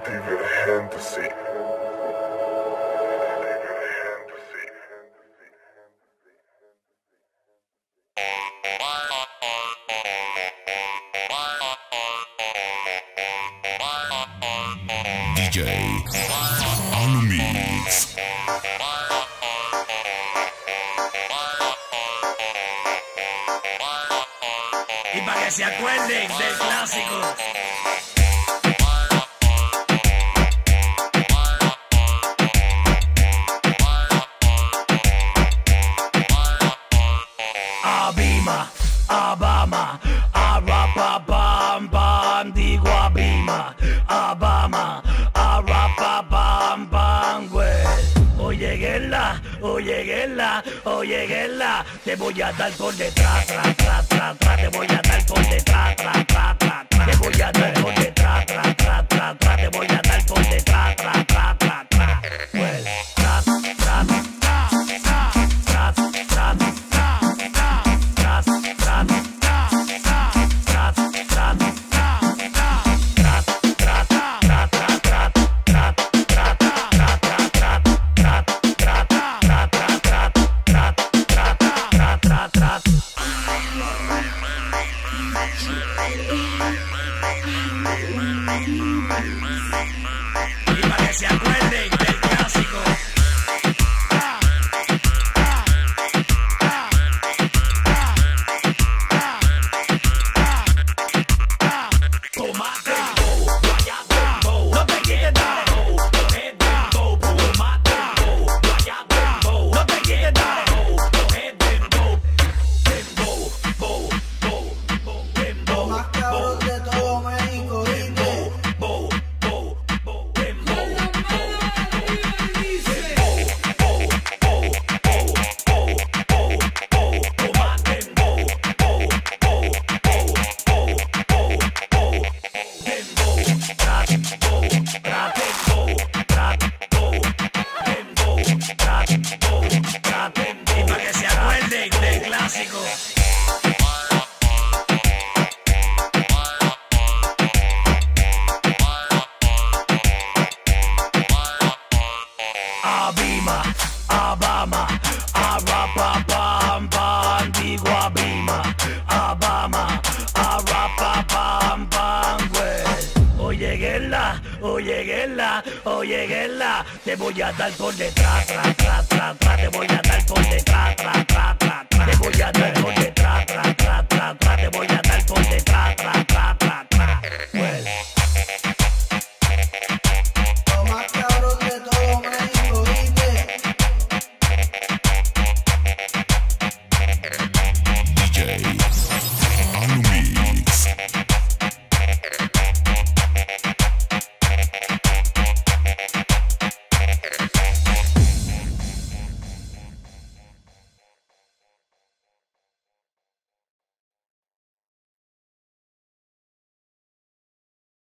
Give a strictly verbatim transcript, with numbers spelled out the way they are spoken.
Divergente, sí. D J on the mix. Y para que se acuerden del clásico. Abima, Abama, Arapa, bam, bam, digo Abima, Abama, Arapa, bam, bam, güey. Oye, guerra, oye, guerra, oye, guerra, te voy a dar por detrás, tra, tra, tra, tra, te voy a dar por detrás, tra, tra, tra, tra, te voy a dar por detrás, tra, tra, tra, tra, te voy a dar por detrás, tra, tra, tra, tra, güey, tra, tra, tra, tra, tra, tra. Y para que se acuerden del clásico. Y para que se acuerden del clásico. Abima, Abama, Arapa, bam, bam, digo Abima, Abama, Arapa, bam, bam, güey. Oye, guerra, oye, guerra, oye, guerra, te voy a dar por detrás, tra, tra, tra, tra, te voy a dar por detrás, tra, tra, tra, tra, te voy a dar por detrás, tra, tra, tra, tra, te voy a dar por detrás, tra,